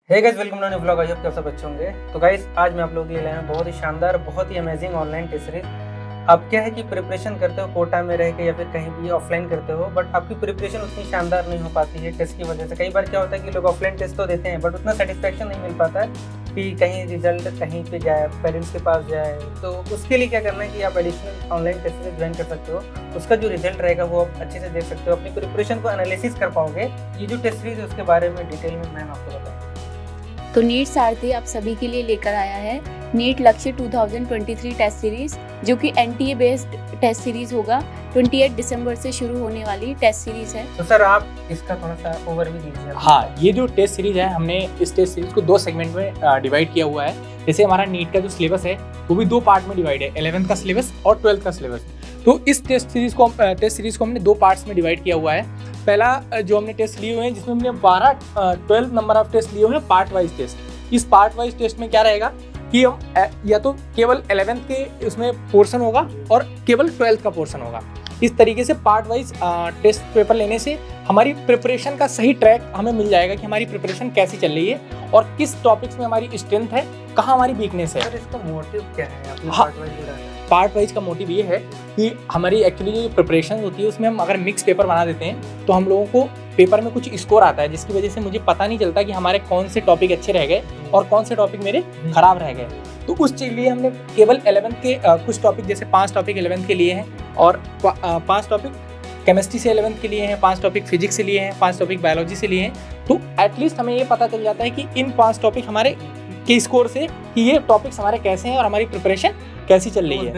Hey guys, welcome to new vlog. I hope कि आप सब अच्छे होंगे। तो गाइस, आज मैं आप लोगों के लिए लाया हूं बहुत ही शानदार, बहुत ही अमेजिंग ऑनलाइन टेस्ट सीरीज। आप क्या है कि प्रिपरेशन करते हो कोटा में रह के या फिर कहीं भी ऑफलाइन करते हो, बट आपकी प्रिपरेशन उतनी शानदार नहीं हो पाती है टेस्ट की वजह से। कई बार क्या होता है कि लोग ऑफलाइन टेस्ट तो देते हैं बट उतना सेटिस्फेक्शन नहीं मिल पाता है कि कहीं रिजल्ट कहीं पे जाए, पेरेंट्स के पास जाए। तो उसके लिए क्या करना है कि आप additional online test series join कर सकते हो। उसका जो रिजल्ट रहेगा वो आप अच्छे से देख सकते हो, अपनी प्रिपरेशन को एनालिसिस कर पाओगे। ये जो टेस्ट सीरीज है उसके बारे में डिटेल में मैम आपको बताएंगे। तो नीट सारथी आप सभी के लिए लेकर आया है नीट लक्ष्य 2023 टेस्ट सीरीज, जो कि एनटीए बेस्ड टेस्ट सीरीज होगा। 28 दिसंबर से शुरू होने वाली टेस्ट सीरीज है। तो सर आप इसका थोड़ा सा ओवरव्यू दीजिए। हाँ, ये जो टेस्ट सीरीज है, हमने इस टेस्ट सीरीज को दो सेगमेंट में डिवाइड किया हुआ है। जैसे हमारा नीट का जो सिलेबस है वो भी दो पार्ट में डिवाइड है, 11th का सिलेबस और 12th का सिलेबस। तो इस टेस्ट सीरीज को हमने दो पार्ट्स में डिवाइड किया हुआ है। पहला जो हमने टेस्ट लिए हुए हैं, जिसमें हमने 12 नंबर ऑफ टेस्ट लिए हुए हैं, पार्ट वाइज टेस्ट। इस पार्ट वाइज टेस्ट में क्या रहेगा कि हम या तो केवल 11th के उसमें पोर्शन होगा और केवल 12th का पोर्शन होगा। इस तरीके से पार्ट वाइज टेस्ट पेपर लेने से हमारी प्रिपरेशन का सही ट्रैक हमें मिल जाएगा कि हमारी प्रिपरेशन कैसी चल रही है और किस टॉपिक्स में हमारी स्ट्रेंथ है, कहाँ हमारी वीकनेस है। सर इसका मोटिव क्या है आपने पार्ट वाइज का मोटिव ये है कि हमारी एक्चुअली जो प्रिपरेशन होती है उसमें हम अगर मिक्स पेपर बना देते हैं तो हम लोगों को पेपर में कुछ स्कोर आता है, जिसकी वजह से मुझे पता नहीं चलता कि हमारे कौन से टॉपिक अच्छे रह गए और कौन से टॉपिक मेरे खराब रह गए। तो उस चीज़ लिए हमने केवल 11th के कुछ टॉपिक, जैसे 5 टॉपिक 11th के लिए हैं और 5 टॉपिक केमिस्ट्री से 11th के लिए हैं, 5 टॉपिक फिजिक्स से लिए हैं, 5 टॉपिक बायोलॉजी से लिए हैं। तो एटलीस्ट हमें ये पता चल जाता है कि इन 5 टॉपिक हमारे के स्कोर से कि ये टॉपिक्स हमारे कैसे हैं और हमारी प्रिपरेशन कैसी चल रही है।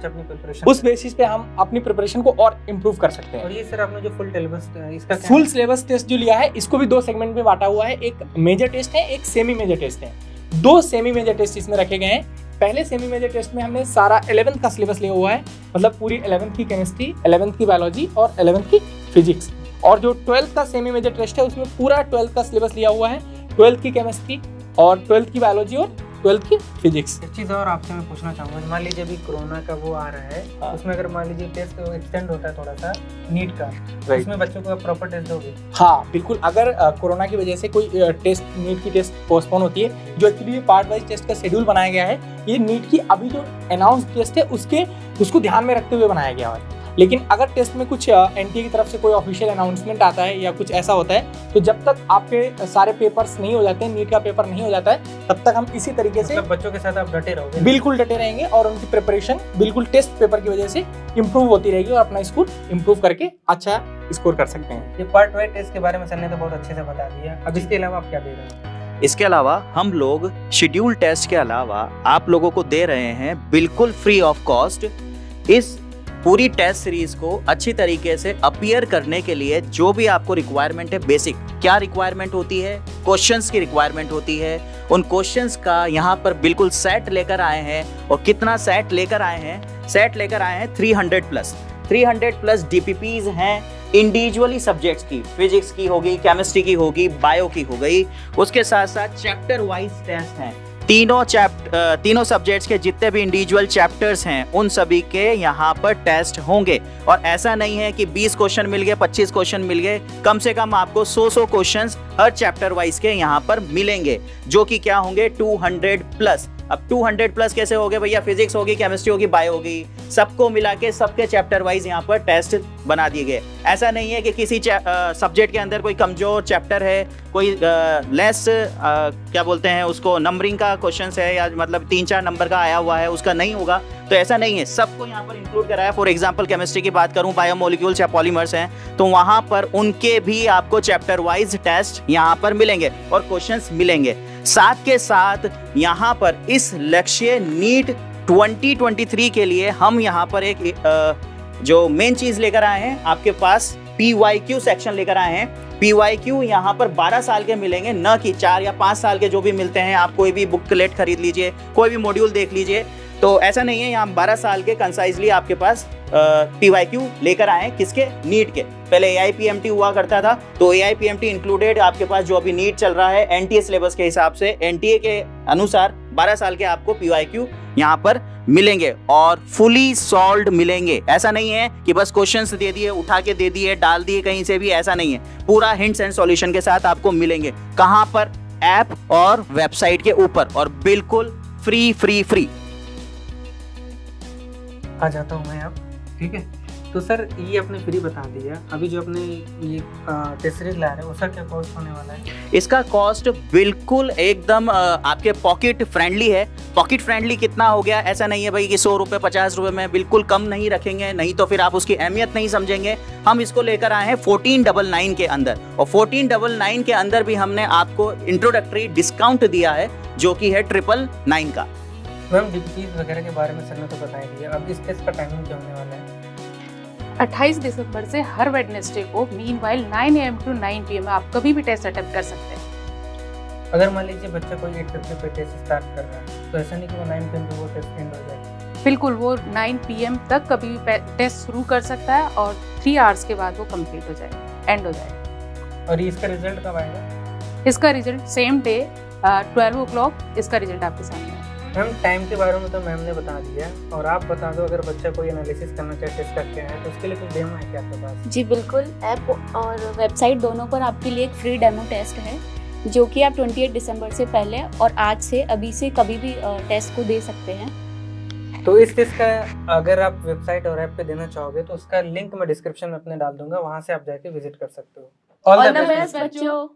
उस बेसिस पे हम अपनी प्रिपरेशन को और इम्प्रूव कर सकते हैं। और ये सर आपने जो फुल सिलेबस टेस्ट जो लिया है, इसको भी दो सेगमेंट में बांटा हुआ है। एक मेजर टेस्ट है, एक सेमी मेजर टेस्ट है। 2 सेमी मेजर टेस्ट इसमें रखे गए हैं। पहले सेमी मेजर टेस्ट में हमने सारा 11th का सिलेबस लिया हुआ है, मतलब पूरी 11th की केमिस्ट्री, 11th की बायोलॉजी और 11th की फिजिक्स। और जो 12th का सेमी मेजर टेस्ट है उसमें पूरा 12th का सिलेबस लिया हुआ है, 12th की केमिस्ट्री और 12th की बायोलॉजी और 12th की फिजिक्स। एक चीज़ और आपसे मैं पूछना चाहूँगा, मान लीजिए अभी कोरोना का वो आ रहा है, उसमें अगर मान लीजिए टेस्ट एक्सटेंड होता है थोड़ा सा नीट का, उसमें बच्चों को प्रॉपर टेस्ट दोगे? हाँ बिल्कुल। अगर कोरोना की वजह से कोई टेस्ट, नीट की टेस्ट पोस्टपोन होती है, जो एक्चुअली पार्ट वाइज टेस्ट का शेड्यूल बनाया गया है, ये नीट की अभी जो अनाउंस टेस्ट है उसको ध्यान में रखते हुए बनाया गया है। लेकिन अगर टेस्ट में कुछ एनटीए की तरफ से कोई ऑफिशियल अनाउंसमेंट आता है या कुछ ऐसा होता है, तो जब तक आपके सारे पेपर्स नहीं हो जाते हैं, नीट का पेपर नहीं हो जाता है, तब तक हम इसी तरीके से बच्चों के साथ आप डटे रहोगे? बिल्कुल डटे रहेंगे और उनकी प्रिपरेशन बिल्कुल टेस्ट पेपर की वजह से इम्प्रूव होती रहेगी और अपना स्कोर इम्प्रूव करके अच्छा स्कोर कर सकते हैं। ये पार्ट वाइज टेस्ट के बारे में सर ने तो बहुत अच्छे से बता दिया। अब इसके अलावा आप क्या दे रहे हैं? इसके अलावा हम लोग शेड्यूल टेस्ट के अलावा आप लोगों को दे रहे हैं बिल्कुल फ्री ऑफ कॉस्ट इस पूरी टेस्ट सीरीज को अच्छी तरीके से अपीयर करने के लिए जो भी आपको रिक्वायरमेंट है, बेसिक क्या रिक्वायरमेंट होती है, क्वेश्चंस की रिक्वायरमेंट होती है, उन क्वेश्चंस का यहाँ पर बिल्कुल सेट लेकर आए हैं। और कितना सेट लेकर आए हैं? सेट लेकर आए हैं 300 प्लस डीपीपीज हैं इंडिविजुअली सब्जेक्ट्स की। फिजिक्स की होगी, केमिस्ट्री की होगी, बायो की हो गई। उसके साथ साथ चैप्टर वाइज टेस्ट हैं। तीनों सब्जेक्ट्स के जितने भी इंडिविजुअल चैप्टर्स हैं उन सभी के यहाँ पर टेस्ट होंगे। और ऐसा नहीं है कि 20 क्वेश्चन मिल गए, 25 क्वेश्चन मिल गए, कम से कम आपको 100 क्वेश्चंस हर चैप्टर वाइज के यहाँ पर मिलेंगे, जो कि क्या होंगे 200 प्लस। अब 200 प्लस कैसे हो गए भैया? फिजिक्स होगी, केमिस्ट्री होगी, बायो होगी, सबको मिला के सबके चैप्टर वाइज यहाँ पर टेस्ट बना दिए गए। ऐसा नहीं है कि किसी सब्जेक्ट के अंदर कोई कमजोर चैप्टर है, कोई लेस क्या बोलते हैं उसको, नंबरिंग का क्वेश्चन है या मतलब 3-4 नंबर का आया हुआ है, उसका नहीं होगा। तो ऐसा नहीं है, सबको यहाँ पर इंक्लूड कराया। फॉर एग्जांपल केमिस्ट्री की बात करूँ, बायोमोलिक्यूल्स या पॉलीमर्स हैं, तो वहाँ पर उनके भी आपको चैप्टर वाइज टेस्ट यहाँ पर मिलेंगे और क्वेश्चंस मिलेंगे। साथ के साथ यहाँ पर इस लक्ष्य नीट 2023 के लिए हम यहाँ पर एक जो मेन चीज लेकर आए हैं, आपके पास PYQ सेक्शन लेकर आए हैं। PYQ यहाँ पर 12 साल के मिलेंगे, न कि 4 या 5 साल के जो भी मिलते हैं। आप कोई भी बुकलेट खरीद लीजिए, कोई भी मॉड्यूल देख लीजिए, तो ऐसा नहीं है। यहाँ 12 साल के कंसाइजली आपके पास PYQ लेकर आए। किसके? नीट के। पहले AIPMT हुआ करता था, तो AIPMT इंक्लूडेड आपके पास जो अभी नीट चल रहा है NTA सिलेबस के हिसाब से, NTA के अनुसार 12 साल के आपको PYQ यहाँ पर मिलेंगे और फुली सॉल्व्ड मिलेंगे। ऐसा नहीं है कि बस क्वेश्चंस दे दिए, उठा के दे दिए, डाल दिए कहीं से भी, ऐसा नहीं है। पूरा हिंट्स एंड सॉल्यूशन के साथ आपको मिलेंगे। कहाँ पर? ऐप और वेबसाइट के ऊपर, और बिल्कुल फ्री फ्री फ्री। आ जाता हूँ मैं अब, ठीक है। तो सर ये आपने फ्री बता दिया, अभी जो अपने ये टेस्ट सीरीज ला रहे हैं उसका क्या कॉस्ट होने वाला है? इसका कॉस्ट बिल्कुल एकदम आपके पॉकेट फ्रेंडली है। पॉकेट फ्रेंडली कितना हो गया, ऐसा नहीं है भाई कि 100 रुपये 50 रुपये में, बिल्कुल कम नहीं रखेंगे, नहीं तो फिर आप उसकी अहमियत नहीं समझेंगे। हम इसको लेकर आए हैं 1499 के अंदर, और 1499 के अंदर भी हमने आपको इंट्रोडक्टरी डिस्काउंट दिया है जो कि है 999 का। मैम डीपीज वगैरह के बारे में सर ने तो बता ही दिया, अब इस टेस्ट का टाइमिंग क्या होने वाला है? 28 दिसंबर से हर वेडनेसडे को मीनवाइल 9 AM to 9 PM आप कभी भी टेस्ट अटेम्प्ट कर सकते हैं। अगर मान लीजिए बच्चा कोई 8:50 पे टेस्ट स्टार्ट कर रहा है तो ऐसा नहीं कि वो 9 PM पे वो टेस्ट एंड हो जाए? बिल्कुल, वो 9 PM तक कभी भी टेस्ट शुरू कर सकता है और 3 आवर्स के बाद वो कंप्लीट हो जाए, एंड हो जाए। और इसका रिजल्ट कब आएगा? इसका रिजल्ट सेम डे 12 o'clock इसका रिजल्ट आपके सामने है। मैम टाइम के बारे में तो मैम ने बता दिया, और आप बता दो अगर बच्चा कोई एनालिसिस करना चाहे टेस्ट करके हैं तो उसके लिए कुछ डेमो है क्या आपके पास? जी बिल्कुल, ऐप और वेबसाइट दोनों पर आपके लिए एक फ्री डेमो टेस्ट है जो कि आप 28 दिसंबर से पहले और आज से अभी से कभी भी टेस्ट को दे सकते हैं। तो इस टेस्ट का अगर आप वेबसाइट और ऐप पे देना चाहोगे तो उसका लिंक मैं डिस्क्रिप्शन में अपने डाल दूंगा, वहां से आप जाके विजिट कर सकते हो। ऑल द बेस्ट बच्चों।